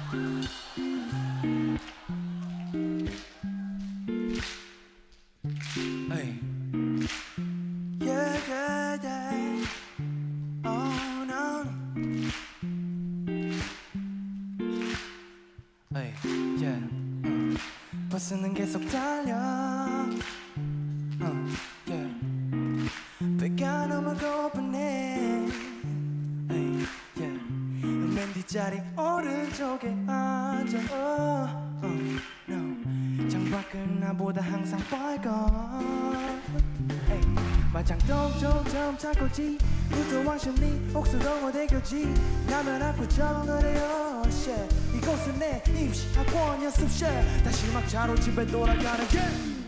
Hey. Yeah, yeah, yeah. Oh no. Hey, yeah. 버스는 계속 달려. Yeah. 배가 너무 고프네. Hey, yeah. 맨 뒷자리 오른쪽에 앉아. No. 창밖은 나보다 항상 빨간. Hey. 마장 똥똥똥 차고지 무도한 심리 옥수동어 대교지 나면 안고 정을 해요 shit. 이곳은 내 임시 학원 연습실 다시 막차로 집에 돌아가는 길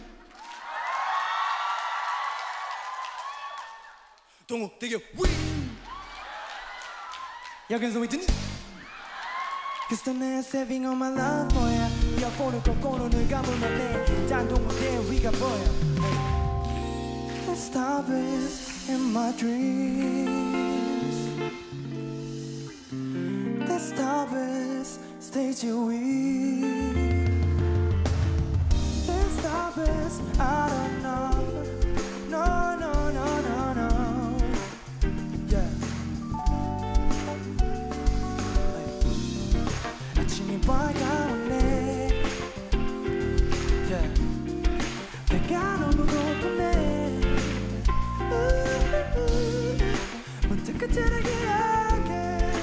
동호대교 위 여긴 소위트니 Cause the next saving all my love for ya 이어폰을 꽂고 눈을 감으면 내 단동호대 위가 보여 The stars in my dreams The stars stage away The stars I don't know No, no, no, no, no Yeah 아침이 밝아오네 Yeah 배가 너무 고프네 문득 끝자락에 기억해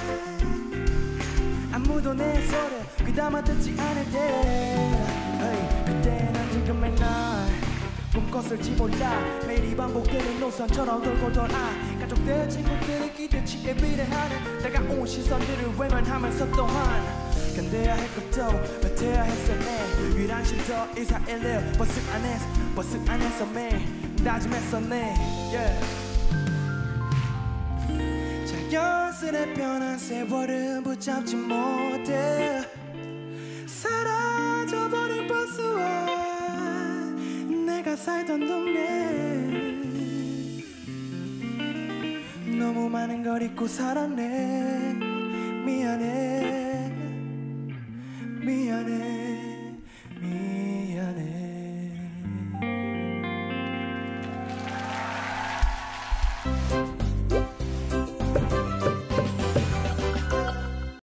아무도 내 소리 귀담아 듣지 않을 때 hey, 그때 난 지금의 날 꿈꿨을지 몰라 매일이 반복되는 노선처럼 돌고 돌아 가족들 친구들의 기대치에 비례하는 다가온 시선들을 외면하면서 또한 견뎌야 할 것도 버텨야 했었네 유일한 쉼터 2411 버스 안에서 매일 다짐했었네 yeah. 자연스레 변한 세월은 붙잡지 못해 사라져버린 버스와 내가 살던 동네 너무 많은 걸 잊고 살았네 미안해